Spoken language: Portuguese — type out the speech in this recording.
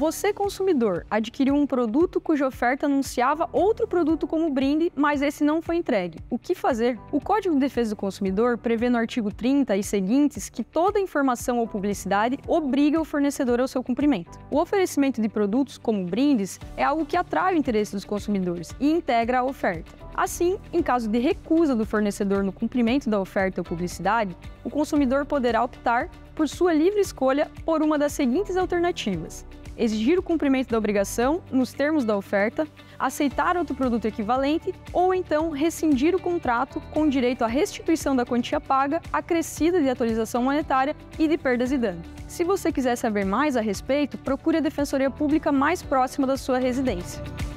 Você, consumidor, adquiriu um produto cuja oferta anunciava outro produto como brinde, mas esse não foi entregue. O que fazer? O Código de Defesa do Consumidor prevê no artigo 30 e seguintes que toda informação ou publicidade obriga o fornecedor ao seu cumprimento. O oferecimento de produtos como brindes é algo que atrai o interesse dos consumidores e integra a oferta. Assim, em caso de recusa do fornecedor no cumprimento da oferta ou publicidade, o consumidor poderá optar, por sua livre escolha, por uma das seguintes alternativas: exigir o cumprimento da obrigação nos termos da oferta, aceitar outro produto equivalente ou então rescindir o contrato com direito à restituição da quantia paga, acrescida de atualização monetária e de perdas e danos. Se você quiser saber mais a respeito, procure a Defensoria Pública mais próxima da sua residência.